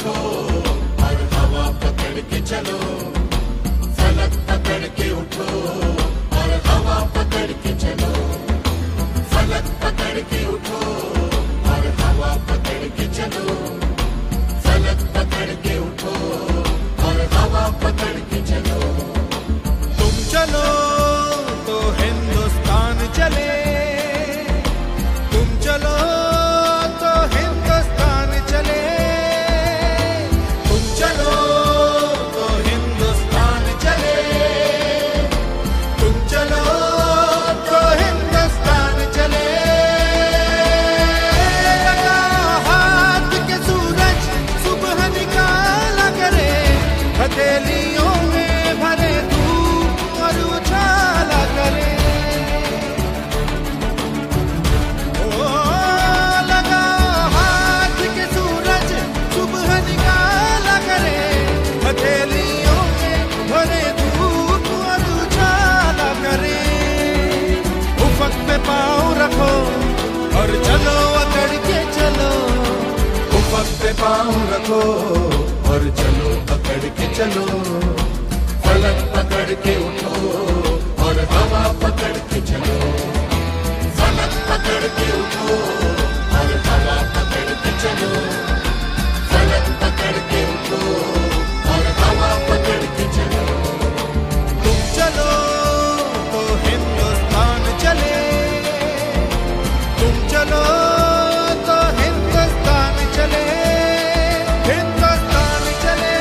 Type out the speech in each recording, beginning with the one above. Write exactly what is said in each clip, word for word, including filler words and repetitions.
उठो और हवा पकड़ के चलो, फलक पकड़ के उठो और हवा पकड़ के चलो, फलक पकड़ के उठो और हवा पकड़ के चलो, फलक पकड़ के उठो और हवा पकड़ के चलो। तुम चलो तो हिंदुस्तान चले, तुम चलो तो हिंदुस्तान चले, तुम चलो तो हिंदुस्तान चले, तुम चलो तो हिंदुस्तान चले। लगा हाथ के सूरज सुबह निकाला करे, हथेलियों में भरे धूप और उछाला करे। ओ लगा हाथ के सूरज सुबह निकाला करे, हथेलियों में भरे धूप और उछाला करे। उफक पे पाँव रखो और चलो अकड़ के चलो, उफक पे पाँव रखो और चलो पकड़ के चलो, फलक पकड़ के उठो और हवा पकड़ के चलो, फलक पकड़ के उठो और हवा पकड़ के चलो, फलक पकड़ के उठो और हवा पकड़ के चलो। तुम चलो तो हिंदुस्तान चले, तुम चलो तो हिंदुस्तान चले, हिंदुस्तान चले।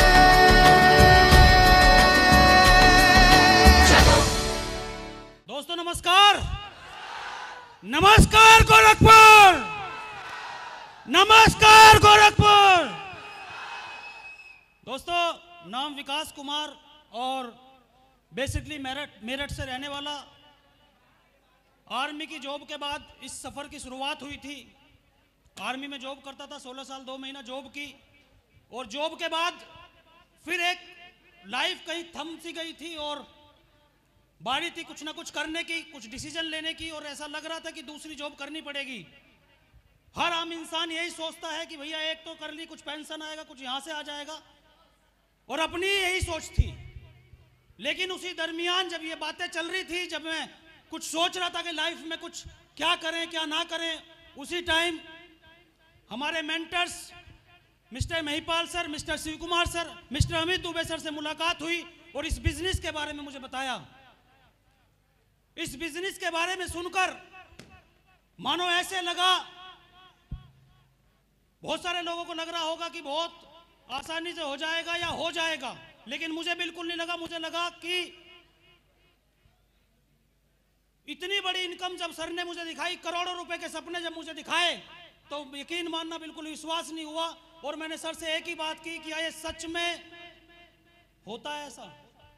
दोस्तों नमस्कार, नमस्कार गोरखपुर, नमस्कार गोरखपुर। दोस्तों नाम विकास कुमार और बेसिकली मेरठ मेरठ से रहने वाला। आर्मी की जॉब के बाद इस सफ़र की शुरुआत हुई थी। आर्मी में जॉब करता था, सोलह साल दो महीना जॉब की, और जॉब के बाद फिर एक लाइफ कहीं थम सी गई थी और बारी थी कुछ ना कुछ करने की, कुछ डिसीजन लेने की, और ऐसा लग रहा था कि दूसरी जॉब करनी पड़ेगी। हर आम इंसान यही सोचता है कि भैया एक तो कर ली, कुछ पेंशन आएगा, कुछ यहाँ से आ जाएगा, और अपनी यही सोच थी। लेकिन उसी दरमियान जब ये बातें चल रही थी, जब मैं कुछ सोच रहा था कि लाइफ में कुछ क्या करें क्या ना करें, उसी टाइम हमारे mentors mister Mahipal sir, mister Shiv Kumar sir, mister Amit Dubey sir से मुलाकात हुई और इस बिजनेस के बारे में मुझे बताया। इस बिजनेस के बारे में सुनकर मानो ऐसे लगा, बहुत सारे लोगों को लग रहा होगा कि बहुत आसानी से हो जाएगा या हो जाएगा, लेकिन मुझे बिल्कुल नहीं लगा। मुझे लगा कि इतनी बड़ी इनकम जब सर ने मुझे दिखाई, करोड़ों रुपए के सपने जब मुझे दिखाए, तो यकीन मानना बिल्कुल विश्वास नहीं हुआ। और मैंने सर से एक ही बात की कि ये सच में होता है ऐसा?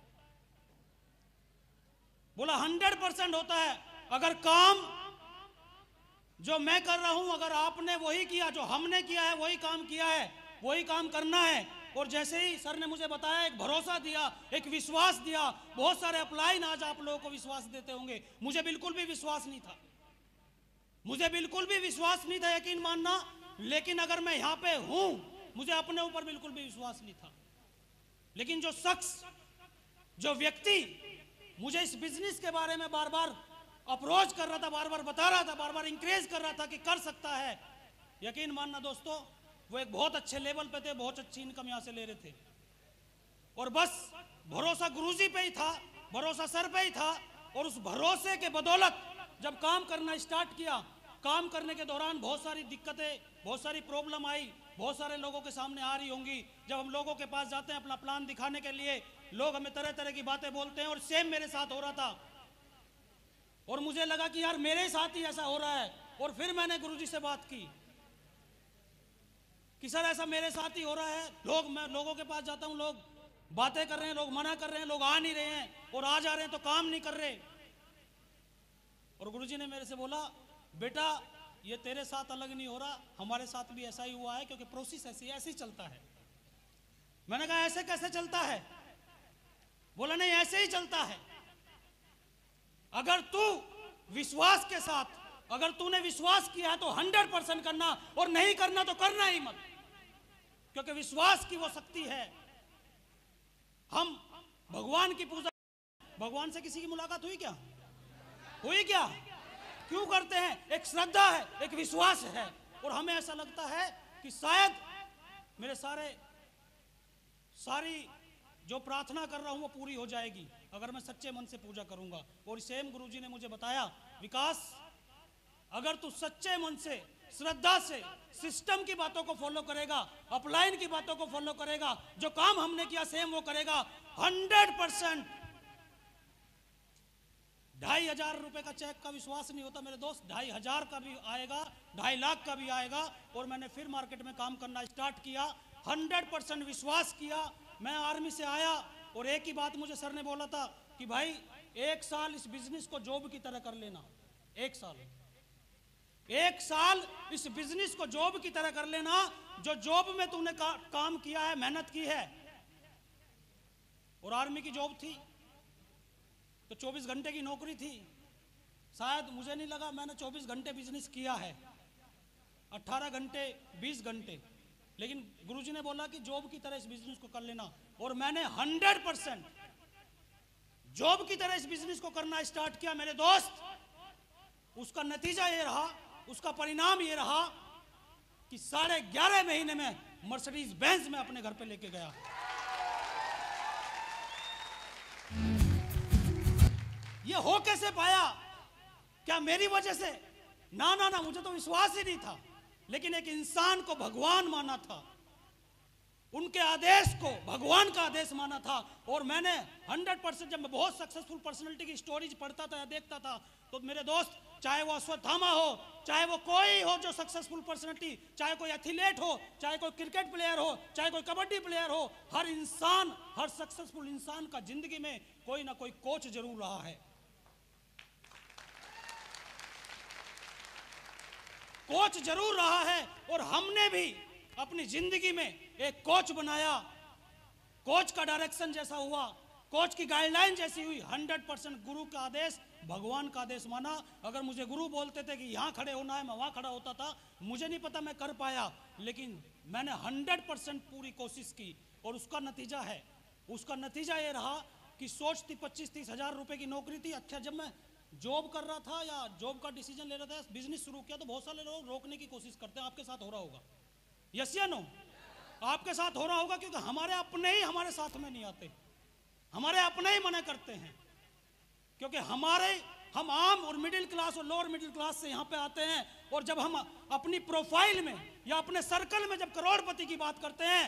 बोला हंड्रेड परसेंट होता है। अगर काम जो मैं कर रहा हूं, अगर आपने वही किया जो हमने किया है, वही काम किया है, वही काम करना है। और जैसे ही सर ने मुझे बताया, एक भरोसा दिया, एक विश्वास दिया। बहुत सारे अपलाइन आज आप लोगों को विश्वास देते होंगे, मुझे बिल्कुल भी विश्वास नहीं था, मुझे बिल्कुल भी विश्वास नहीं था, यकीन मानना। लेकिन अगर मैं यहां पे हूं, मुझे अपने ऊपर बिल्कुल भी विश्वास नहीं था। लेकिन जो शख्स, जो व्यक्ति मुझे इस बिजनेस के बारे में बार बार अप्रोच कर रहा था, बार बार बता रहा था, बार बार इंकरेज कर रहा था कि कर सकता है, यकीन मानना दोस्तों, वो एक बहुत अच्छे लेवल पे थे, बहुत अच्छी इनकम यहां से ले रहे थे। और बस भरोसा गुरुजी पे ही था, भरोसा सर पे ही था। और उस भरोसे के बदौलत जब काम करना स्टार्ट किया, काम करने के दौरान बहुत सारी दिक्कतें, बहुत सारी प्रॉब्लम आई, बहुत सारे लोगों के सामने आ रही होंगी। जब हम लोगों के पास जाते हैं अपना प्लान दिखाने के लिए, लोग हमें तरह तरह की बातें बोलते हैं, और सेम मेरे साथ हो रहा था। और मुझे लगा कि यार मेरे साथ ही ऐसा हो रहा है। और फिर मैंने गुरुजी से बात की कि सर ऐसा मेरे साथ ही हो रहा है। लोग, मैं लोगों के पास जाता हूं, लोग बातें कर रहे हैं, लोग मना कर रहे हैं, लोग आ नहीं रहे हैं, और आ जा रहे हैं तो काम नहीं कर रहे। और गुरुजी ने मेरे से बोला, बेटा ये तेरे साथ अलग नहीं हो रहा, हमारे साथ भी ऐसा ही हुआ है, क्योंकि प्रोसेस ऐसी ऐसे ही चलता है। मैंने कहा ऐसे कैसे चलता है? बोला नहीं ऐसे ही चलता है। अगर तू विश्वास के साथ, अगर तूने विश्वास किया है तो हंड्रेड परसेंट करना, और नहीं करना तो करना ही मत। क्योंकि विश्वास की वो शक्ति है। हम भगवान की पूजा, भगवान से किसी की मुलाकात हुई क्या? हुई क्या? क्यों करते हैं? एक श्रद्धा है, एक विश्वास है, और हमें ऐसा लगता है कि शायद मेरे सारे सारी जो प्रार्थना कर रहा हूं वो पूरी हो जाएगी अगर मैं सच्चे मन से पूजा करूंगा। और सेम गुरुजी ने मुझे बताया, विकास अगर तू सच्चे मन से, श्रद्धा से सिस्टम की बातों को फॉलो करेगा, अपलाइन की बातों को फॉलो करेगा, जो काम हमने किया सेम वो करेगा, हंड्रेड परसेंट ढाई हजार रुपए का चेक का विश्वास नहीं होता मेरे दोस्त, ढाई हजार का भी आएगा, ढाई लाख का भी आएगा। और मैंने फिर मार्केट में काम करना स्टार्ट किया, हंड्रेड परसेंट विश्वास किया। मैं आर्मी से आया और एक ही बात मुझे सर ने बोला था कि भाई एक साल इस बिजनेस को जॉब की तरह कर लेना, एक साल एक साल इस बिजनेस को जॉब की तरह कर लेना। जो जॉब में तूने का, काम किया है, मेहनत की है, और आर्मी की जॉब थी तो चौबीस घंटे की नौकरी थी। शायद मुझे नहीं लगा मैंने चौबीस घंटे बिजनेस किया है, अठारह घंटे बीस घंटे, लेकिन गुरुजी ने बोला कि जॉब की तरह इस बिजनेस को कर लेना। और मैंने हंड्रेड परसेंट जॉब की तरह इस बिजनेस को करना स्टार्ट किया मेरे दोस्त। उसका नतीजा ये रहा, उसका परिणाम ये रहा कि साढ़े ग्यारह महीने में मर्सिडीज बेंज में अपने घर पे लेके गया। ये हो कैसे पाया? क्या मेरी वजह से? ना ना ना, मुझे तो विश्वास ही नहीं था, लेकिन एक इंसान को भगवान माना था, उनके आदेश को भगवान का आदेश माना था। और मैंने हंड्रेड परसेंट, जब मैं बहुत सक्सेसफुल पर्सनालिटी की स्टोरीज पढ़ता था या देखता था, तो मेरे दोस्त, चाहे वो अश्वत्थामा हो, चाहे वो कोई हो जो सक्सेसफुल पर्सनालिटी, चाहे कोई एथलीट हो, चाहे कोई क्रिकेट प्लेयर हो, चाहे कोई कबड्डी प्लेयर हो, हर इंसान, हर सक्सेसफुल इंसान का जिंदगी में कोई ना कोई कोच जरूर रहा है। कोच जरूर रहा है, और हमने भी अपनी जिंदगी में एक कोच बनाया। कोच का डायरेक्शन जैसा हुआ, कोच की गाइडलाइन जैसी हुई, हंड्रेड परसेंट गुरु का आदेश, भगवान का आदेश माना। अगर मुझे गुरु बोलते थे कि यहाँ खड़े होना है, मैं वहाँ खड़ा होता था। मुझे नहीं पता मैं कर पाया, लेकिन मैंने हंड्रेड परसेंट पूरी कोशिश की, और उसका नतीजा है, उसका नतीजा ये रहा कि सोच थी पच्चीस तीस हजार रुपए की नौकरी थी। अच्छा, जब मैं जॉब कर रहा था या जॉब का डिसीजन ले रहा था, बिजनेस शुरू किया, तो बहुत सारे लोग रोकने की कोशिश करते हैं। आपके साथ हो रहा होगा, यस या नो? आपके साथ हो रहा होगा, क्योंकि हमारे अपने ही हमारे साथ में नहीं आते, हमारे अपने ही मना करते हैं, क्योंकि हमारे हम आम और मिडिल क्लास और लोअर मिडिल क्लास से यहाँ पे आते हैं। और जब हम अपनी प्रोफाइल में या अपने सर्कल में जब करोड़पति की बात करते हैं,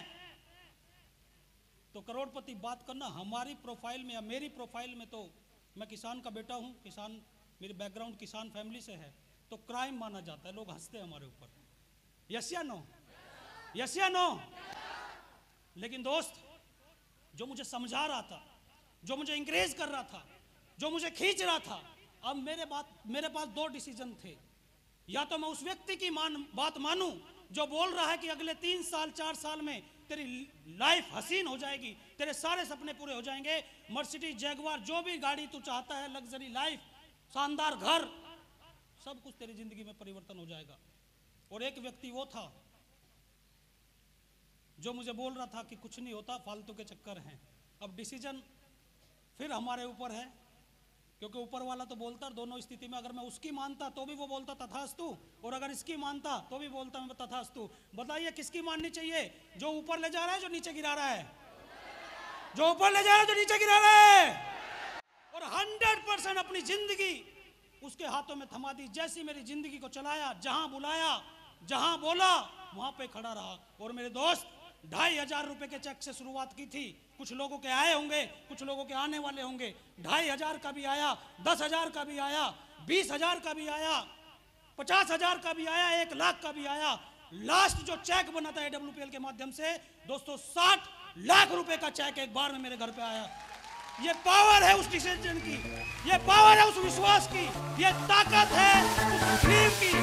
तो करोड़पति बात करना हमारी प्रोफाइल में या मेरी प्रोफाइल में, तो मैं किसान का बेटा हूं, किसान, मेरी बैकग्राउंड किसान फैमिली से है, तो क्राइम माना जाता है, लोग हंसते हैं हमारे ऊपर, यस या नो? यस या नो? लेकिन दोस्त, जो मुझे समझा रहा था, जो मुझे इंकरेज कर रहा था, जो मुझे खींच रहा था, अब मेरे बात मेरे पास दो डिसीजन थे। या तो मैं उस व्यक्ति की मान बात मानूं जो बोल रहा है कि अगले तीन साल चार साल में तेरी लाइफ हसीन हो जाएगी, तेरे सारे सपने पूरे हो जाएंगे, मर्सिडीज जैगुआर जो भी गाड़ी तू चाहता है, लग्जरी लाइफ, शानदार घर, सब कुछ तेरी जिंदगी में परिवर्तन हो जाएगा। और एक व्यक्ति वो था जो मुझे बोल रहा था कि कुछ नहीं होता, फालतू के चक्कर हैं। अब डिसीजन फिर हमारे ऊपर है, क्योंकि ऊपर वाला तो बोलता, दोनों स्थिति में अगर मैं उसकी मानता तो भी वो बोलता तथास्तु, और अगर इसकी मानता तो भी बोलता मैं तथास्तु। बताइए किसकी माननी चाहिए? जो ऊपर ले जा रहा है, जो नीचे गिरा रहा है? जो ऊपर ले जा रहा है, जो नीचे गिरा रहा है। और हंड्रेड परसेंट अपनी जिंदगी उसके हाथों में थमा दी। जैसी मेरी जिंदगी को चलाया, जहां बुलाया, जहां बोला, वहां पे खड़ा रहा। और मेरे दोस्त, ढाई हजार रुपए के चेक से शुरुआत की थी। कुछ लोगों के आए होंगे, कुछ लोगों के आने वाले होंगे। ढाई हजार का भी आया, दस हजार का भी आया, बीस हजार का भी आया, पचास हजार का भी आया, एक लाख का भी आया। लास्ट जो चेक बना था एडब्ल्यूपीएल के माध्यम से, दोस्तों साठ लाख रुपए का चेक एक बार में मेरे घर पे आया। ये पावर है उस डिसीजन की, ये पावर है उस विश्वास की, ये ताकत है उस ड्रीम की।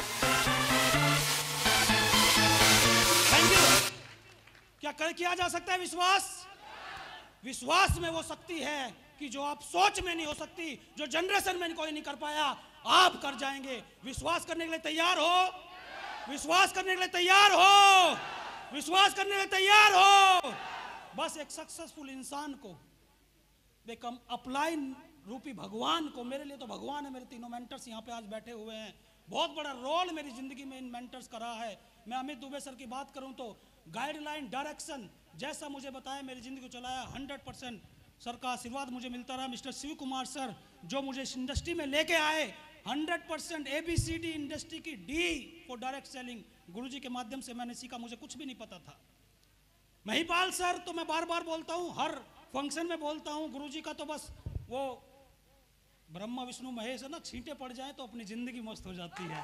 Thank you. क्या कर किया जा सकता है? विश्वास। विश्वास में वो शक्ति है कि जो आप सोच में नहीं हो सकती, जो जनरेशन में कोई नहीं कर पाया, आप कर जाएंगे। विश्वास करने के लिए तैयार हो? विश्वास करने के लिए तैयार हो? विश्वास करने में तैयार हो। बस एक सक्सेसफुल इंसान को, एक अपलाइन रूपी भगवान को, मेरे लिए तो भगवान है, मेरे तीनों मेंटर्स यहाँ पे आज बैठे हुए हैं, बहुत बड़ा रोल मेरी जिंदगी में इन मेंटर्स का रहा है। मैं अमित दुबे सर की बात करूँ तो गाइडलाइन, डायरेक्शन जैसा मुझे बताया मेरी जिंदगी को चलाया, हंड्रेड परसेंट सर का आशीर्वाद मुझे मिलता रहा। मिस्टर शिव कुमार सर जो मुझे इस इंडस्ट्री में लेके आए, hundred percent A B C D industry की D for direct selling, Guruji के माध्यम से मैंने सीखा, मुझे कुछ भी नहीं पता था। महिपाल सर तो मैं बार बार बोलता हूँ, हर फंक्शन में बोलता हूँ, गुरुजी का तो बस वो ब्रह्मा विष्णु महेश है ना, छींटे पड़ जाए तो अपनी जिंदगी मस्त हो जाती है।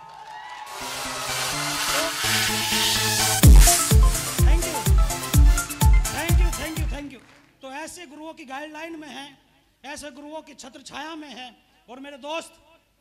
Thank you thank you thank you thank you. तो ऐसे गुरुओं की गाइडलाइन में है, ऐसे गुरुओं की छत्र छाया में है। और मेरे दोस्त,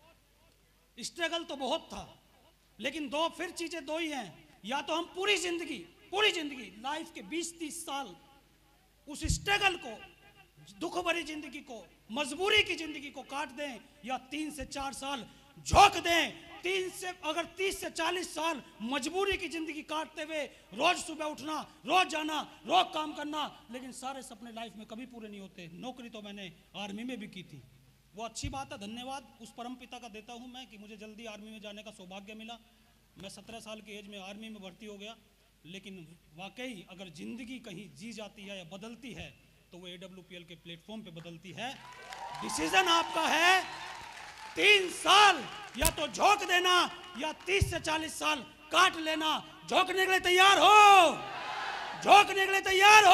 स्ट्रगल तो बहुत था, लेकिन दो फिर चीजें दो ही हैं, या तो हम पूरी जिंदगी पूरी जिंदगी लाइफ के बीस तीस साल उस स्ट्रगल को, दुख भरी जिंदगी को, मजबूरी की जिंदगी को काट दें, या तीन से चार साल झोंक दें, तीन से अगर तीस से चालीस साल मजबूरी की जिंदगी काटते हुए रोज सुबह उठना, रोज जाना, रोज काम करना, लेकिन सारे सपने लाइफ में कभी पूरे नहीं होते। नौकरी तो मैंने आर्मी में भी की थी, वो अच्छी बात है, धन्यवाद उस परम पिता का देता हूँ मैं कि मुझे जल्दी आर्मी में जाने का सौभाग्य मिला। मैं सत्रह साल की एज में आर्मी में भर्ती हो गया। लेकिन वाकई अगर जिंदगी कहीं जी जाती है या बदलती है तो वो ए डब्ल्यू पी एल के प्लेटफॉर्म पे बदलती है। डिसीजन आपका है, तीन साल या तो झोंक देना या तीस से चालीस साल काट लेना। झोंकने के लिए तैयार हो, झोंकने के लिए तैयार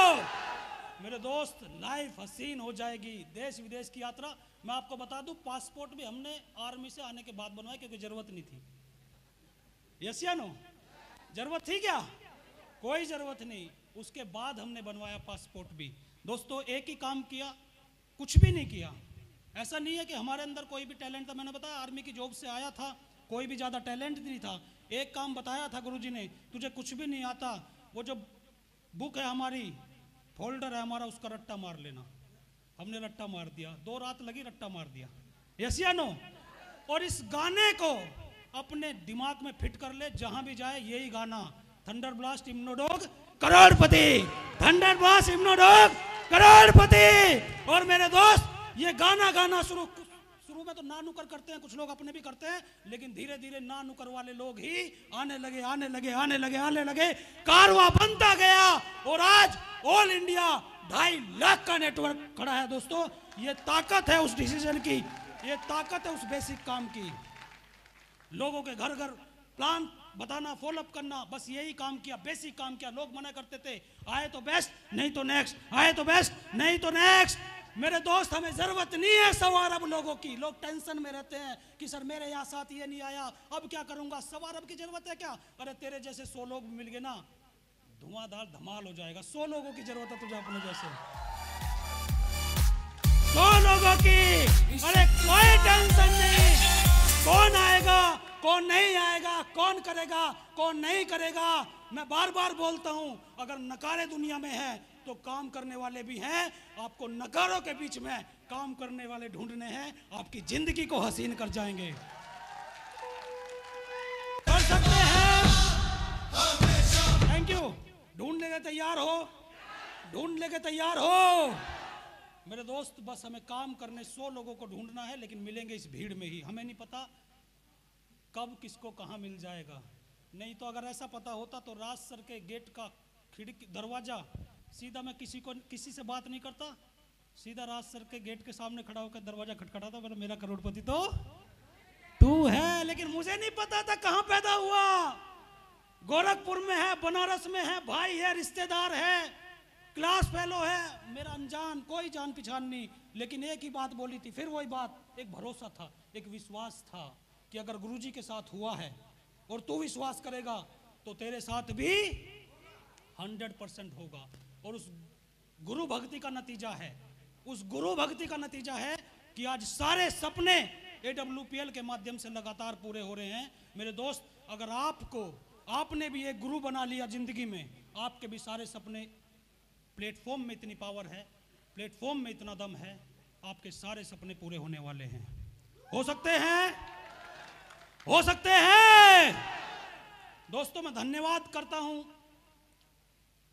हो मेरे दोस्त। लाइफ हसीन हो जाएगी। देश विदेश की यात्रा, मैं आपको बता दूं, पासपोर्ट भी हमने आर्मी से आने के बाद बनवाया क्योंकि जरूरत नहीं थी। यस या नो? जरूरत थी क्या? कोई जरूरत नहीं। उसके बाद हमने बनवाया पासपोर्ट भी। दोस्तों एक ही काम किया, कुछ भी नहीं किया। ऐसा नहीं है कि हमारे अंदर कोई भी टैलेंट था। मैंने बताया आर्मी की जॉब से आया था, कोई भी ज़्यादा टैलेंट नहीं था। एक काम बताया था गुरुजी ने, तुझे कुछ भी नहीं आता, वो जो बुक है हमारी, फोल्डर है हमारा, उसका रट्टा मार लेना। हमने रट्टा मार दिया, दो रात लगी, रट्टा मार दिया। यस या नो? और इस गाने को अपने दिमाग में फिट कर ले, जहां भी जाए यही गाना, thunder blast hypno dog crorepati, thunder blast hypno dog crorepati. और मेरे दोस्त ये गाना गाना शुरू शुरू में तो ना नुकर करते हैं, कुछ लोग अपने भी करते हैं, लेकिन धीरे धीरे ना नुकर वाले लोग ही आने लगे आने लगे आने लगे आने लगे कारवां बनता गया। और आज ऑल इंडिया ढाई लाख का नेटवर्क खड़ा है। दोस्तों ये ताकत है उस डिसीजन की, ये ताकत है उस बेसिक काम की। लोगों के घर घर प्लान बताना, फॉलोअप करना, बस यही काम किया, बेसिक काम किया। लोग मना करते थे, आए तो बेस्ट नहीं तो नेक्स्ट, आए तो बेस्ट नहीं तो नेक्स्ट। मेरे दोस्त हमें जरूरत नहीं है सवा अरब लोगों की। लोग टेंशन में रहते हैं कि सर मेरे यहाँ साथ ये नहीं आया, अब क्या करूंगा। सवा अरब की जरूरत है क्या? अरे तेरे जैसे सौ लोग मिल गए ना, धुआंधार धमाल हो जाएगा। सौ लोगों की जरूरत है तुझे अपने जैसे, सौ लोगों की। अरे कोई टेंशन नहीं, कौन आएगा कौन नहीं आएगा, कौन करेगा कौन नहीं करेगा। मैं बार बार बोलता हूं, अगर नकारे दुनिया में है तो काम करने वाले भी हैं। आपको नकारों के बीच में काम करने वाले ढूंढने हैं, आपकी जिंदगी को हसीन कर जाएंगे। कर सकते हैं। Thank you. ढूंढने के तैयार हो, ढूंढने के तैयार हो मेरे दोस्त। बस हमें काम करने सौ लोगों को ढूंढना है, लेकिन मिलेंगे इस भीड़ में ही। हमें नहीं पता कब किसको कहां मिल जाएगा। नहीं तो अगर ऐसा पता होता तो राज सर के गेट का खिड़की दरवाजा सीधा, मैं किसी को किसी से बात नहीं करता, सीधा राज सर के गेट के सामने खड़ा होकर दरवाजा खटखटाता, बोला मेरा करोड़पति तो तू है। लेकिन मुझे नहीं पता था कहां पैदा हुआ। गोरखपुर में है, बनारस में है, भाई है, रिश्तेदार है, क्लास फेलो है, मेरा अनजान, कोई जान पहचान नहीं। लेकिन एक ही बात बोली थी, फिर वही बात, एक भरोसा था, एक विश्वास था कि अगर गुरुजी के साथ हुआ है और तू विश्वास करेगा तो तेरे साथ भी हंड्रेड परसेंट होगा। और उस गुरु भक्ति का नतीजा है, उस गुरु भक्ति का नतीजा है कि आज सारे सपने ए डब्ल्यू पी एल के माध्यम से लगातार पूरे हो रहे हैं। मेरे दोस्त, अगर आपको आपने भी एक गुरु बना लिया जिंदगी में, आपके भी सारे सपने, प्लेटफॉर्म में इतनी पावर है, प्लेटफॉर्म में इतना दम है, आपके सारे सपने पूरे होने वाले हैं। हो सकते हैं, हो सकते हैं। दोस्तों मैं धन्यवाद करता हूं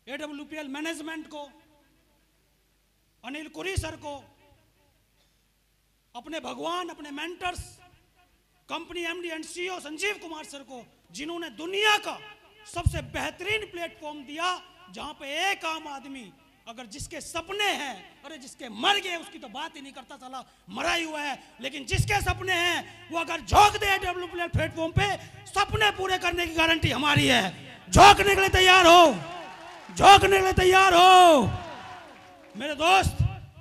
एडब्ल्यूपीएल मैनेजमेंट को, अनिल कुरी सर को, अपने भगवान, अपने mentors, company MD and CEO Sanjeev Kumar sir को, जिन्होंने दुनिया का सबसे बेहतरीन प्लेटफॉर्म दिया, जहां पे एक आम आदमी अगर जिसके सपने हैं, अरे जिसके मर गए उसकी तो बात ही नहीं करता, साला मरा ही हुआ है, लेकिन जिसके सपने हैं वो अगर झोंक दे एडब्ल्यूपीएल प्लेटफॉर्म पे, सपने पूरे करने की गारंटी हमारी है। झोंकने के लिए तैयार हो, झोंकने के लिए तैयार हो मेरे दोस्त।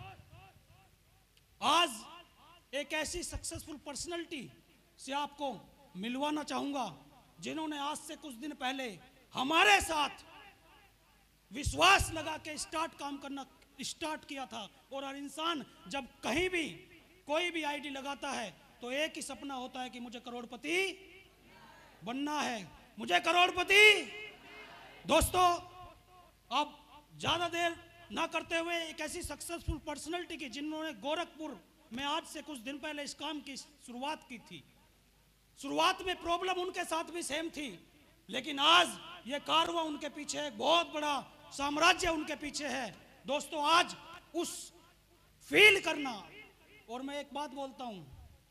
आज एक ऐसी सक्सेसफुल पर्सनालिटी से आपको मिलवाना चाहूंगा, जिन्होंने आज से कुछ दिन पहले हमारे साथ विश्वास लगा के स्टार्ट काम करना स्टार्ट किया था। और हर इंसान जब कहीं भी कोई भी आईडी लगाता है तो एक ही सपना होता है कि मुझे करोड़पति बनना है, मुझे करोड़पति। दोस्तों, अब ज्यादा देर ना करते हुए एक ऐसी सक्सेसफुल पर्सनालिटी की, जिन्होंने गोरखपुर में आज से कुछ दिन पहले इस काम की शुरुआत की थी। शुरुआत में प्रॉब्लम उनके साथ भी सेम थी, लेकिन आज ये कारवा उनके पीछे एक बहुत बड़ा साम्राज्य उनके पीछे है। दोस्तों, आज उस फील करना, और मैं एक बात बोलता हूं,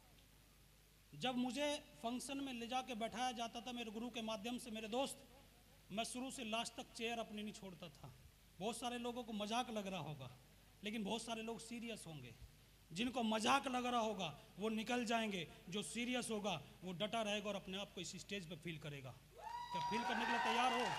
जब मुझे फंक्शन में ले जाके बैठाया जाता था मेरे गुरु के माध्यम से, मेरे दोस्त, मैं शुरू से लास्ट तक चेयर अपनी नहीं छोड़ता था। बहुत सारे लोगों को मजाक लग रहा होगा, लेकिन बहुत सारे लोग सीरियस होंगे। जिनको मजाक लग रहा होगा वो निकल जाएंगे, जो सीरियस होगा वो डटा रहेगा और अपने आप को इस स्टेज पे फील करेगा। क्या फील करने के लिए तैयार हो?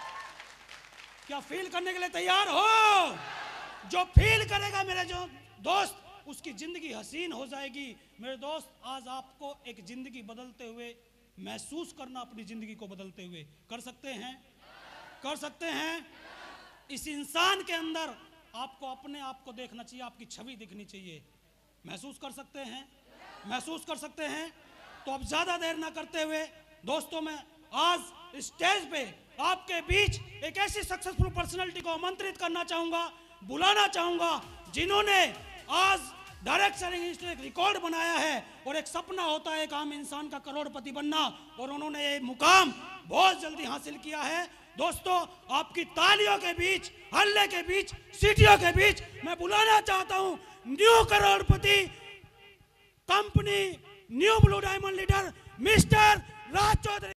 क्या फील करने के लिए तैयार हो? जो फील करेगा मेरे जो दोस्त, उसकी जिंदगी हसीन हो जाएगी। मेरे दोस्त, आज आपको एक जिंदगी बदलते हुए महसूस करना, अपनी जिंदगी को बदलते हुए कर सकते हैं, कर सकते हैं। इस इंसान के अंदर आपको अपने आप को देखना चाहिए, आपकी छवि दिखनी चाहिए। महसूस कर सकते हैं, महसूस कर सकते हैं। तो अब ज्यादा देर ना करते हुए दोस्तों, मैं आज स्टेज पे आपके बीच एक ऐसी सक्सेसफुल पर्सनालिटी को आमंत्रित करना चाहूंगा, बुलाना चाहूंगा, जिन्होंने आज डायरेक्ट सेलिंग इंडस्ट्री एक रिकॉर्ड बनाया है। और एक सपना होता है एक आम इंसान का करोड़पति बनना, और उन्होंने ये मुकाम बहुत जल्दी हासिल किया है। दोस्तों, आपकी तालियों के बीच, हल्ले के बीच, सीटियों के बीच मैं बुलाना चाहता हूं new crorepati company new blue diamond leader mister Raj Chaudhary.